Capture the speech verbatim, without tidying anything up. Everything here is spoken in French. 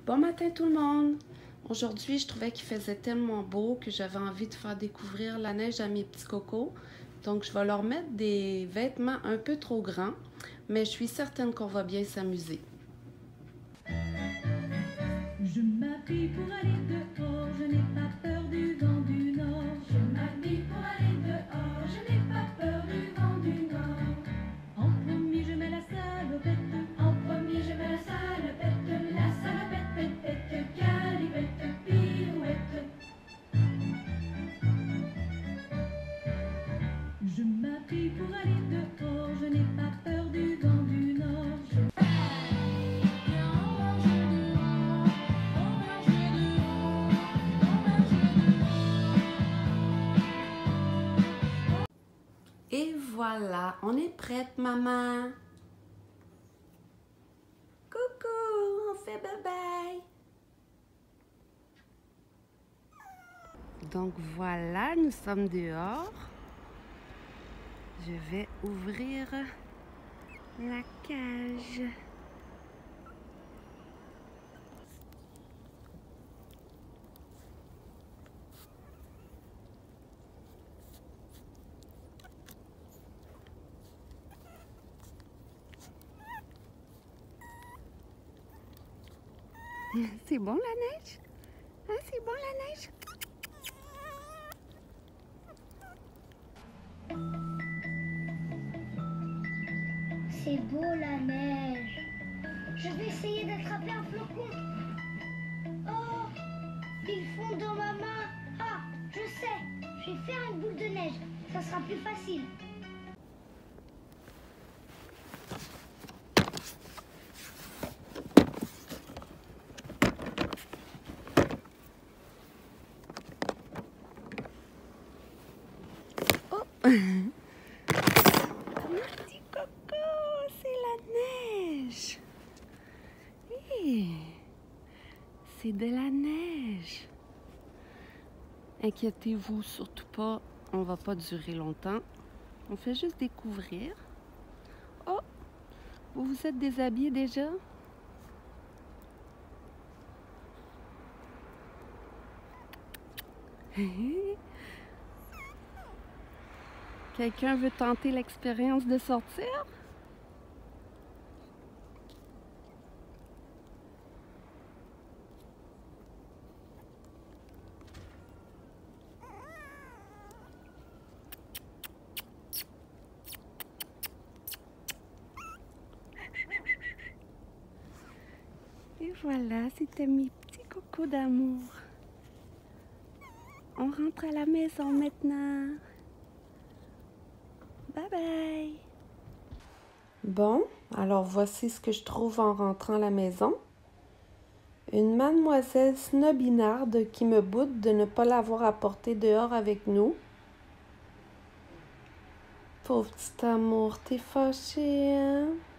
Bon matin tout le monde! Aujourd'hui, je trouvais qu'il faisait tellement beau que j'avais envie de faire découvrir la neige à mes petits cocos. Donc, je vais leur mettre des vêtements un peu trop grands, mais je suis certaine qu'on va bien s'amuser. Je m'habille pour aller dehors, je n'ai pas peur du vent du nord. Je m'habille pour aller dehors, je n'ai pas peur du vent du nord. En premier je mets la salopette, en premier je mets la salopette, la salopette, pète, pète, calipette, pirouette. Je m'habille pour aller dehors, je n'ai pas peur du vent du nord. Je Et voilà, on est prête, maman! Coucou, on fait bye-bye! Donc voilà, nous sommes dehors. Je vais ouvrir la cage. C'est bon la neige? Hein, c'est bon la neige? C'est beau la neige. Je vais essayer d'attraper un flocon. Oh, il fond dans ma main. Ah, je sais. Je vais faire une boule de neige. Ça sera plus facile. Petit coco, c'est la neige. Hey, c'est de la neige. Inquiétez-vous surtout pas, on va pas durer longtemps. On fait juste découvrir. Oh, vous vous êtes déshabillés déjà? Quelqu'un veut tenter l'expérience de sortir? Et voilà, c'était mes petits cocos d'amour. On rentre à la maison maintenant. Bye bye! Bon, alors voici ce que je trouve en rentrant à la maison. Une mademoiselle snobinarde qui me boude de ne pas l'avoir apporté dehors avec nous. Pauvre petit amour, t'es fâché, hein?